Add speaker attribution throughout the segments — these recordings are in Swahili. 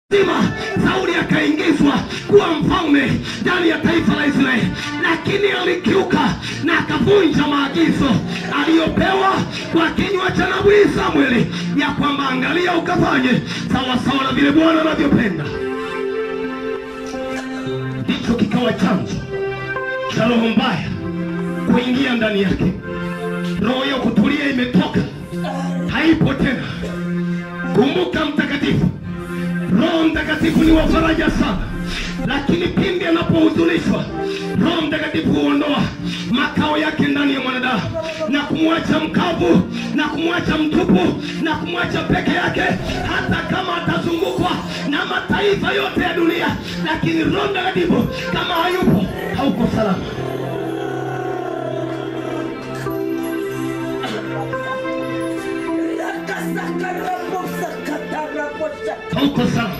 Speaker 1: Sauli akaingizwa kuwa mfalme ndani ya taifa la Israeli, lakini alikiuka na akavunja maagizo aliyopewa kwa kinywa cha nabii Samueli ya kwamba angalia ukafanye sawa sawa na vile Bwana anavyopenda. Ndicho kikawa chanzo cha roho mbaya kuingia ndani yake. Roho ya kutulia imetoka, haipo tena. Kumbuka mtakatifu, Roho Mtakatifu ni wa faraja sana, lakini pindi anapohuzunishwa Roho Mtakatifu huondoa makao yake ndani ya mwanadamu na kumwacha mkavu na kumwacha mtupu na kumwacha peke yake, hata kama atazungukwa na mataifa yote ya dunia, lakini Roho Mtakatifu kama hayupo, hauko salama. Hauko salama.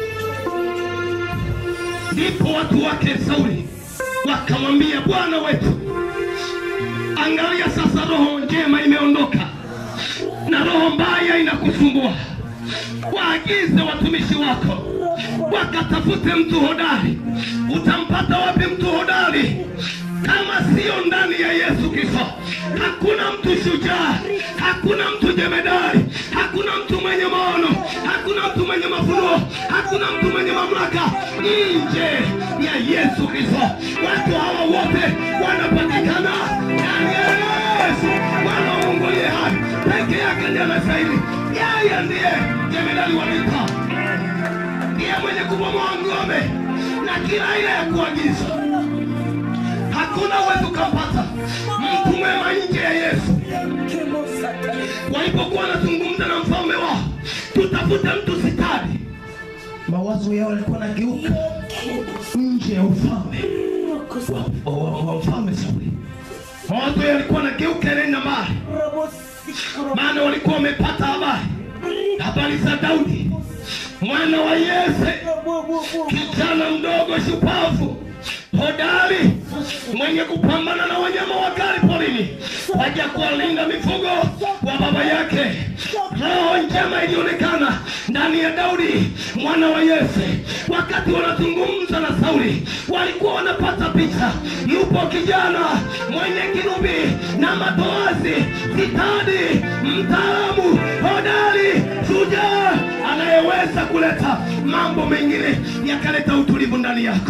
Speaker 1: Ndipo watu wake Sauli wakamwambia Bwana wetu, angalia sasa roho njema imeondoka na roho mbaya inakusumbua. Waagize watumishi wako wakatafute mtu hodari. Utampata wapi mtu hodari kama sio ndani ya Yesu Kristo? Hakuna mtu shujaa, hakuna mtu jemedari, hakuna mtu mwenye maono, hakuna mtu mwenye mafunuo, hakuna mtu mwenye mamlaka nje ya Yesu Kristo. Watu hawa wote wanapatikana ndani ya Yesu. Bwana Mungu aliye hai peke yake ndiye anastahili. Yeye ndiye jemedari wa vita, ndiye mwenye kubomoa ngome na kila aina ya kuagiza. Hakuna wetu kapata mtu mwema nje ya Yesu. Walipokuwa wanazungumza na mfalme wao, tutafute mtu sitadi, mawazo yao yalikuwa yanageuka nje ya ufalme wa mfalme Sauli. Mawazo yao yalikuwa yanageuka nenda mbali, maana walikuwa wamepata habari za Daudi mwana wa Yese, kijana mdogo shupavu hodari mwenye kupambana na wanyama wakali porini, waja kuwalinda mifugo wa baba yake. Roho njema ilionekana ndani ya Daudi mwana wa Yese. Wakati wanazungumza na Sauli, walikuwa wanapata picha. Yupo kijana mwenye kinubi na matoazi, kitadi, mtaalamu, hodari, shujaa, anayeweza kuleta mambo mengine yakaleta utulivu ndani yako.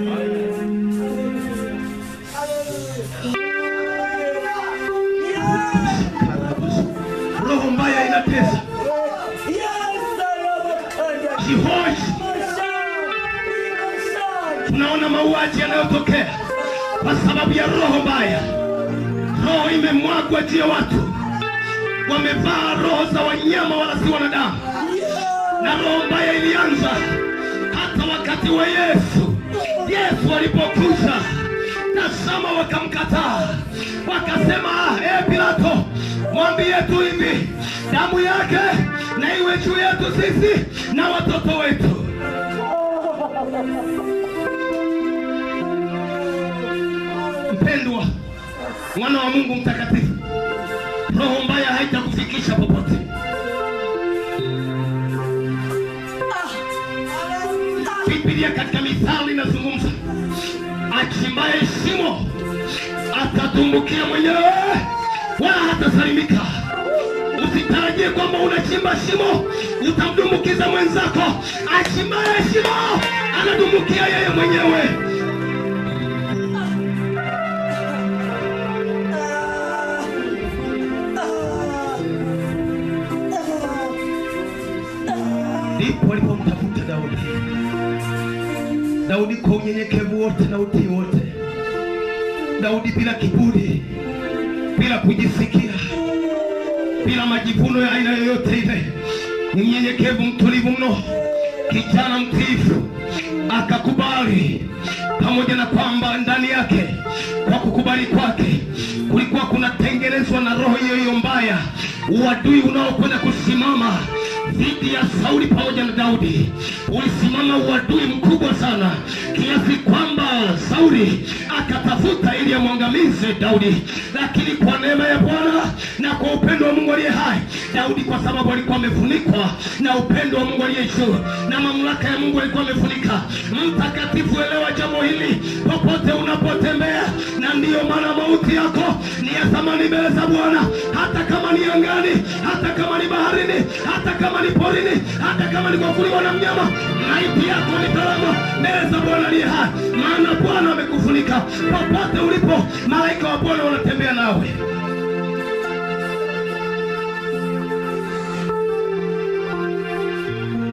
Speaker 1: Roho mbaya inatesa. Jihoji. Tunaona mauaji yanayotokea kwa sababu ya roho mbaya. Roho imemwagwa juu ya watu, wamevaa roho za wanyama wala si wanadamu. Na roho mbaya ilianza hata wakati wa Yesu. Yesu alipokuja, tazama wakamkataa. Wakasema, Pilato, mwambie tu hivi, damu yake na iwe juu yetu sisi na watoto wetu. Mpendwa mwana wa Mungu mtakatifu, roho mbaya haitakufikisha popote. Biblia katika Mithali inazungumza, achimbaye shimo atatumbukia mwenyewe wala hatasalimika. Usitarajie kwamba unachimba shimo utamdumbukiza mwenzako. Achimbaye shimo anadumbukia yeye mwenyewe. Ndipo walipomtafuta Daudi. Daudi kwa unyenyekevu wote na utii wote. Daudi bila kiburi, bila kujisikia, bila majivuno ya aina yoyote ile. Mnyenyekevu, mtulivu mno, kijana mtiifu. Akakubali, pamoja na kwamba ndani yake, kwa kukubali kwake, kulikuwa kunatengenezwa na roho hiyo mbaya, uadui unaokwenda kusimama dhidi ya Sauli pamoja na Daudi. Ulisimama uadui mkubwa sana, kiasi kwamba Sauli akatafuta ili amwangamize Daudi, lakini kwa neema ya Bwana na kwa upendo wa Mungu aliye hai, Daudi kwa sababu alikuwa amefunikwa na upendo wa Mungu aliye juu na mamlaka ya Mungu alikuwa amefunika. Mtakatifu, elewa jambo hili popote unapotembea, na ndiyo maana mauti yako ni ya thamani mbele za Bwana. Hata kama ni angani, hata kama ni baharini, hata kama ni porini, hata kama ni kwa kuliwa na mnyama, maiti yako ni salama mbele za Bwana aliye hai, maana Bwana amekufunika. Popote ulipo, malaika wa Bwana wanatembea nawe.